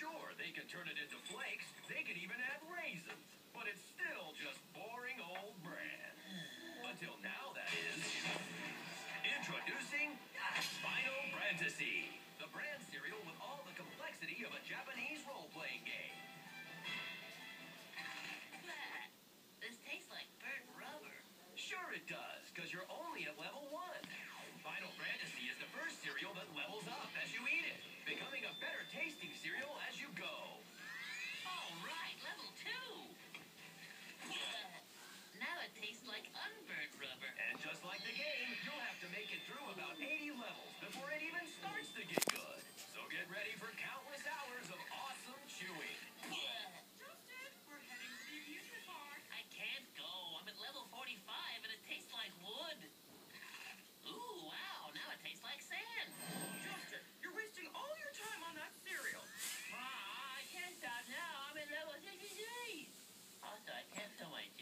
Sure, they can turn it into flakes. They can even add raisins. But it's still just boring old bran. Until now, that is. Introducing Final Bran-Tasy, the bran cereal with all the complexity of a Japanese role-playing game. This tastes like burnt rubber. Sure it does, because you're only at level 1. Final Bran-Tasy is the first cereal that levels up as you eat it, becoming a better tasting cereal as you go. All right, level 2. Now it tastes like unburnt rubber. And just like the game, you'll have to make it through about 80 levels before it even starts to get good. So get ready for countless hours of awesome chewing. Justin, we're heading to the amusement park. I can't go. I'm at level 45 and it tastes like wood. Ooh, wow, now it tastes like sand. Justin, you're wasting all your time on that cereal. I can't stop now. I'm at level 63. Also, I can't feel my